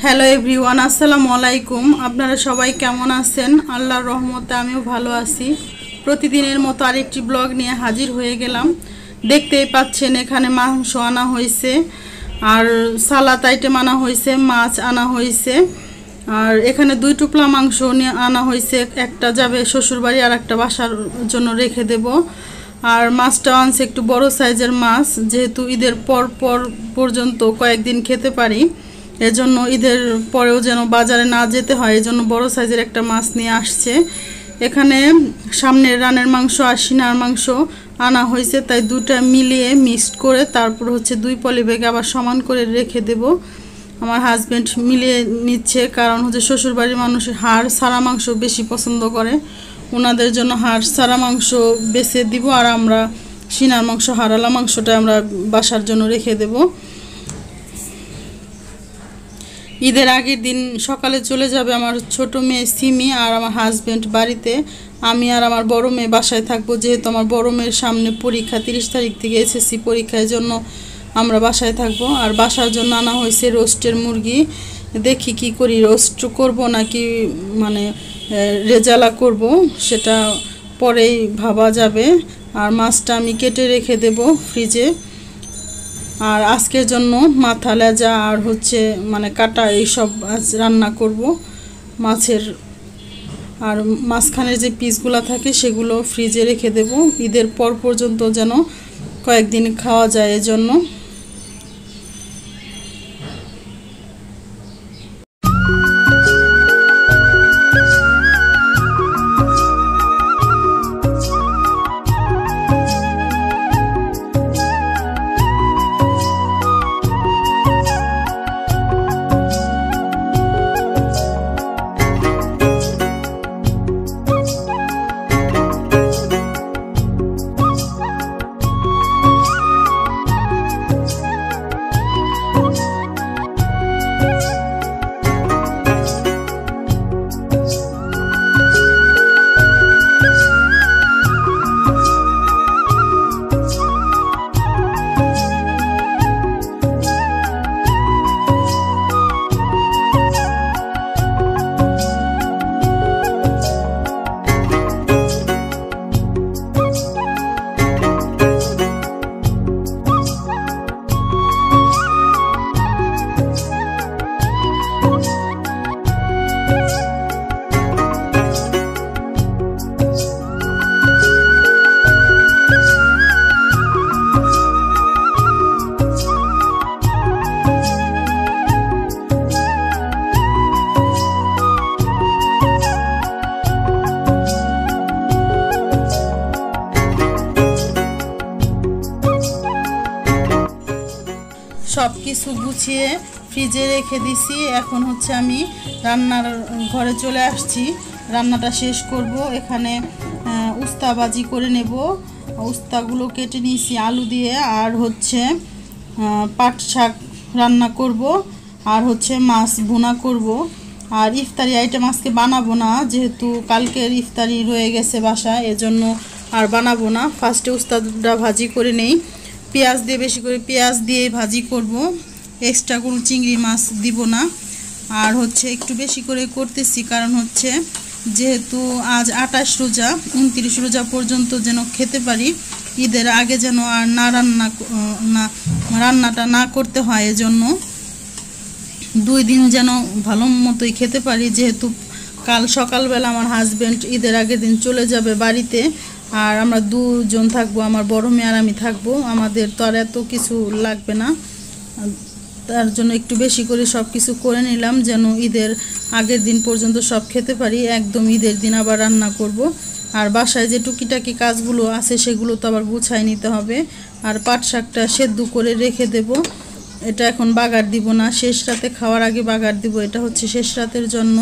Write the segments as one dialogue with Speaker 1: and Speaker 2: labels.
Speaker 1: Hello everyone, আসসালামু আলাইকুম। আপনারা সবাই কেমন আছেন? আল্লাহর রহমতে আমিও ভালো আছি। প্রতিদিনের মতো আরেকটি ব্লগ নিয়ে হাজির হয়ে গেলাম। দেখতেই পাচ্ছেন এখানে মাংস আনা হয়েছে, আর সালাদ আইটেম আনা হয়েছে, মাছ আনা হয়েছে, আর এখানে 2 টুকরা মাংস নিয়ে আনা হয়েছে। একটা যাবে শ্বশুরবাড়ি আর একটা বাসার জন্য রেখে দেব। আর মাছটা আনছে একটু বড় সাইজের মাছ, যেহেতু ঈদের পর পর্যন্ত কয়েকদিন খেতে পারি, এজন্য ঈদের পরেও যেন বাজারে না যেতে হয়, এজন্য বড় সাইজের একটা মাছ নিয়ে আসছে। এখানে সামনের রানের মাংস আর সিনার মাংস আনা হয়েছে, তাই দুটা মিলিয়ে মিক্সড করে তারপর হচ্ছে 2 পলি ব্যাগে আবার সমান করে রেখে দেব। আমার হাজব্যান্ড মিলিয়ে নিচ্ছে, কারণ হচ্ছে শ্বশুরবাড়ির মানুষ হাড় ছাড়া মাংস বেশি পছন্দ করে। ওনাদের জন্য হাড় ছাড়া মাংস বেছে দিব, আর আমরা সিনার মাংস হাড়ালা মাংসটা আমরা বাসার জন্য রেখে দেব। ঈদের আগের দিন সকালে চলে যাবে আমার ছোট মেয়ে সিমি আর আমার হাজব্যান্ড বাড়িতে। আমি আর আমার বড় মেয়ে বাসায় থাকবো, যেহেতু আমার বড় মেয়ের সামনে পরীক্ষা, 30 তারিখ থেকে এসএসসি পরীক্ষার জন্য আমরা বাসায় থাকবো। আর বাসার জন্য আনা হয়েছে রোস্টের মুরগি। দেখি কি করি, রোস্ট করব নাকি মানে রেজালা করব, সেটা পরেই ভাবা যাবে। আর মাছটা আমি কেটে রেখে দেব ফ্রিজে। আর আজকের জন্য মাথা, লেজা আর হচ্ছে মানে কাটা এইসব আজ রান্না করব মাছের। আর মাঝখানের যে পিসগুলো থাকে সেগুলো ফ্রিজে রেখে দেব, ঈদের পর পর্যন্ত যেন কয়েকদিন খাওয়া যায় এজন্য। সব কিছু গুছিয়ে ফ্রিজে রেখে দিছি। এখন হচ্ছে আমি রান্নার ঘরে চলে আসছি, রান্নাটা শেষ করব। এখানে উস্তা ভাজি করে নেব, উস্তাগুলো কেটে নিয়েছি আলু দিয়ে। আর হচ্ছে পাট শাক রান্না করব, আর হচ্ছে মাছ ভুনা করব। আর ইফতারি আইটেম আজকে বানাবো না, যেহেতু কালকের ইফতারি রয়ে গেছে বাসায়, এজন্য আর বানাবো না। ফার্স্টে উস্তাটা ভাজি করে নেই, পেঁয়াজ দিয়ে, বেশি করে পেঁয়াজ দিয়ে ভাজি করব, এক্সট্রা কোনো চিংড়ি মাছ দিব না। আর হচ্ছে একটু বেশি করে করতেছি, কারণ হচ্ছে যেহেতু আজ 28 রোজা, 29 রোজা পর্যন্ত যেন খেতে পারি, ঈদের আগে যেন আর রান্নাটা না করতে হয়, এজন্য 2 দিন যেন ভালো মতোই খেতে পারি। যেহেতু কাল সকালবেলা আমার হাজব্যান্ড ঈদের আগের দিন চলে যাবে বাড়িতে, আর আমরা 2 জন থাকবো, আমার বড় মেয়ে আর আমি থাকবো। আমাদের তো আর এত কিছু লাগবে না, তার জন্য একটু বেশি করে সব কিছু করে নিলাম, যেন ঈদের আগের দিন পর্যন্ত সব খেতে পারি। একদম ঈদের দিন আবার রান্না করব। আর বাসায় যে টুকিটাকি কাজগুলো আছে সেগুলো তো আবার গুছাই নিতে হবে। আর পাট শাকটা সেদ্ধ করে রেখে দেব, এটা এখন বাগার দিব না, শেষ রাতে খাওয়ার আগে বাগার দিব, এটা হচ্ছে শেষ রাতের জন্য।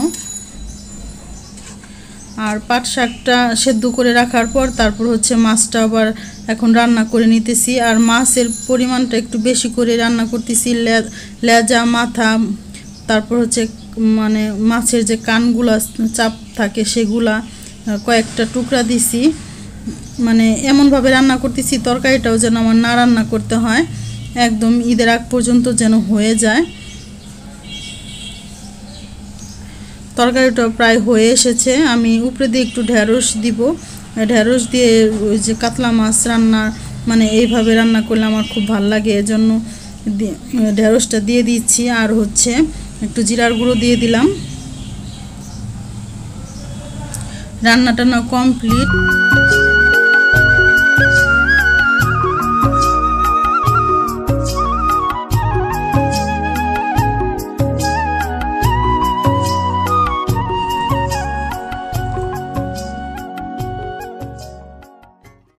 Speaker 1: আর পাট শাকটা সেদ্ধ করে রাখার পর তারপর হচ্ছে মাছটা আবার এখন রান্না করে নিতেছি। আর মাছের পরিমাণটা একটু বেশি করে রান্না করতেছি, লেজা, মাথা, তারপর হচ্ছে মানে মাছের যে কানগুলা চাপ থাকে সেগুলা কয়েকটা টুকরা দিছি। মানে এমনভাবে রান্না করতেছি তরকারিটাও যেন আমার না রান্না করতে হয়, একদম ঈদের আগ পর্যন্ত যেন হয়ে যায়। তরকারিটা প্রায় হয়ে এসেছে। আমি উপরে দিয়ে একটু ঢেঁড়স দিব। ঢেঁড়স দিয়ে ওই যে কাতলা মাছ রান্না মানে এইভাবে রান্না করলে আমার খুব ভালো লাগে, এজন্য ঢেঁড়সটা দিয়ে দিচ্ছি। আর হচ্ছে একটু জিরার গুঁড়ো দিয়ে দিলাম। রান্নাটা না কমপ্লিট।